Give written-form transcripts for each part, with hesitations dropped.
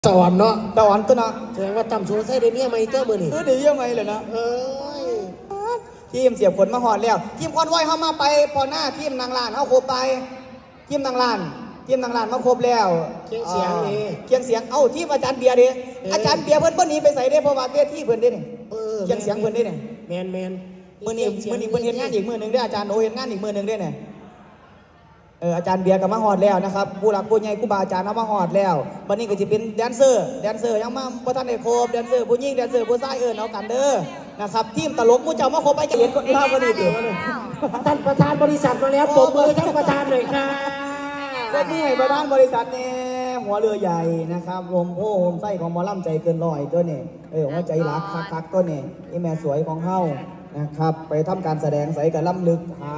สวรรค์เนาะตอนตัวเนาะแสดงว่าจำสูใส่ได้เนี่ยไม่เจ้ามือนี่เดี๋ยวยังไงเลยนะทีมเสียบผลมาหอดแล้วทีมคอนไว้เข้ามาไปพอหน้าทีมนางลานเข้าโคไปทีมนางลานมาครบแล้วเคียงเสียงนี่เคียงเสียงเอ้าทีมอาจารย์เบียร์ดิอาจารย์เบียร์เพิ่นหนีไปใส่ได้เพราะว่าเวทีเพิ่นได้เนี่ยเคียงเสียงเพิ่นได้เนี่ยแมนมือนี้เพิ่นเห็นงานอีกมือหนึ่งได้อาจารย์โอเห็นงานอีกมือหนึ่งได้เนี่ยอาจารย์เบียร์กับมาหอดแล้วนะครับผู้หลักผู้ใหญ่ผู้บาอาจารย์มาหอดแล้ววันนี้ก็จะเป็นแดนเซอร์ยังมาประธานเอกโคบแดนเซอร์ผู้หญิงแดนเซอร์ผู้ชายเอากันเด้อนะครับทีมตลกผู้เจ้ามาครบไปจะเห็นคนข้าวก็ดีเดียวท่านประธานบริษัทมาแล้วปรบมือท่านประธานหน่อยครับก็นี่ประธานบริษัทเนี่ยหัวเรือใหญ่นะครับลมโพโฮมไส้ของหมอลำใจเกินร้อยตัวเนี่ยหัวใจรักคักตัวเนี่ยไอแม่สวยของเฮานะครับไปทำการแสดงใส่กับล่ำลึกหา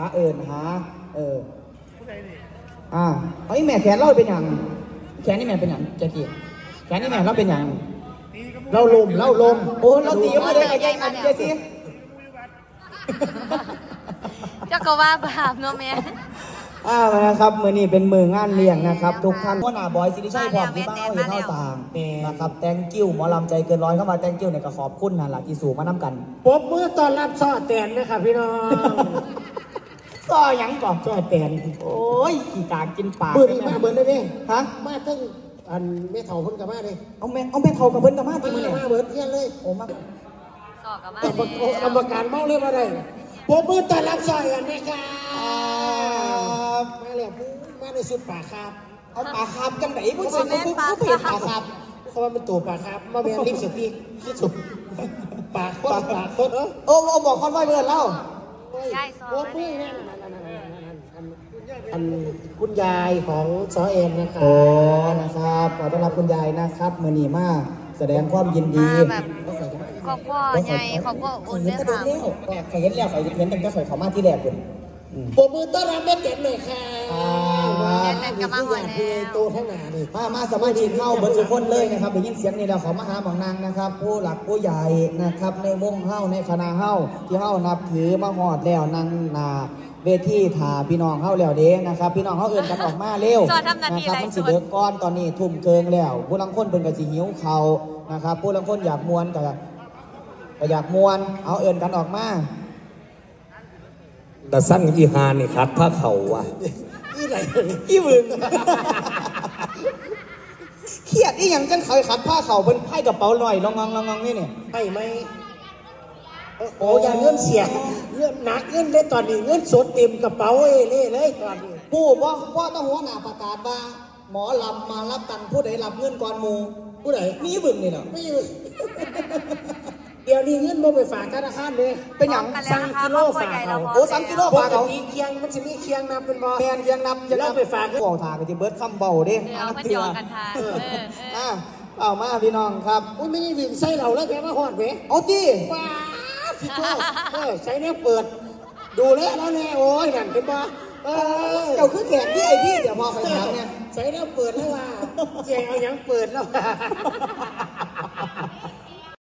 ไอ้แม่แขนเราเป็นอย่างแขนนี่แม่เป็นอย่างแจ๊กี้แขนนี่แม่เราเป็นอย่างเราลมโอ้เราตีมาเลยกับยายอันเจซี่เจ้าก็ว่าบาปเนาะแม่นะครับมือนี้เป็นมืองานเลี้ยงนะครับทุกท่านพ่อหน้าบอยสิริชัยพร้อมที่บ้านเขาเห็นข้าวสารนะครับแตงกิ้วหมอลำใจเกินร้อยเข้ามาแตงกิ้วเนี่ยก็ขอบคุณนะหลักที่สูงมาน้ำกันปรบมือต้อนรับซ้อแตนนะครับพี่น้องซ้อยังก่อนซ้อแตนโอ้ยกี่กากินปากเบื่อนี่มาเบื่อได้เนี่ยฮะมาตั้งอันแม่เฒ่าเพิ่นกับมาเลยเอาแม่เฒ่ากับเพิ่นกับมาที่มือเนี่ยมาเบื่อเที่ยงเลยโอ้มากสอบกับมากรรมการเมาเลยมาได้ปรบมือต้อนรับซ้อกันนะครับมาเลยมาในสุดป่าครับเอาป่าคาบจังไหนผู้ชายผู้เปลี่ยนป่าคาบเขาว่าเป็นตัวป่าครับมาเป็นลิปสติกที่สุดป่าโคตรบอกคนไว้เบื่อเล่าย่ายซ้ออันคุณยายของซอเอ็นนะครับโอ้นะครับขอต้อนรับคุณยายนะครับมือนีมาแสดงความยินดีขอบพ่อใหญ่ขอบพ่ออุ่นเลยค่ะใครเห็นแล้วใครเห็นตั้งแต่ใครเขามาที่แรกเลยปรบมือต้อนรับแม่เด็กหน่อยค่ะเด็กกับมาหอยแล้วโตทั้งหนาเลยมาสามารถชิมเข้าเบิร์ดสุคนเลยนะครับได้ยินเสียงนี่แล้วเขามาหาหมองนางนะครับผู้หลักผู้ใหญ่นะครับในวงเฮ้าในคณะเฮ้าที่เฮ้านับถือมาหอดแล้วนางนาเวทีถาพี่น้องเฮ้าแล้วเด้นะครับพี่น้องเฮ้าเอื่นกันออกมาเร็วนะครับมันสิเดือดก้อนตอนนี้ทุ่มเกิงแล้วผู้ลังคนเป็นกระสีหิวเขานะครับผู้ลังคนอยากมวนก็อยากมวนเอาเอื่นกันออกมาแต่สั้นอีฮานี่ครับผ้าเข่าว่ะอีมึงเครียดอีหยังจังเคยขัดผ้าเข่าเป็นไพ่กระเป๋าหน่อยลองนี่เนี่ยไพ่ไหมโอ้ยเงินเสียเงินหนักเงินเลยตอนนี้เงินสดเต็มกระเป๋าเลยตอนนี้ผู้ว่าต้องหัวหน้าประกาศว่าหมอลำมารับตังค์ผู้ใดรับเงินก่อนมูผู้ใดมีบึงนี่เนาะไม่อยู่เดี๋ยวนี้เงินบ่ไปฝากธนาคารเลยเป็นอย่าง 3 กิโลฝากเอาโอ้3 กิโลฝากเอาเคียงมันจะมีเคียงนับเป็นบ่แมนเคียงนับแล้วไปฝากเบาถาก็จะเบิร์ดคำเบาเด้เดี๋ยวกันทางเอามาพี่น้องครับอุ้ยไม่ได้วิ่งใส่เราแล้วแกมาหอดเว้ยเอาดิว้าสิโตใส่เนี่ยเปิดดูแล้วโอ้ยนั่นเป็นบ่เจ้าคือแขกที่ไอ้พี่เดี๋ยวพอใครถามเนี่ยใส่เนี่ยเปิดแล้วว่าเจ๊เอายังเปิดแล้ว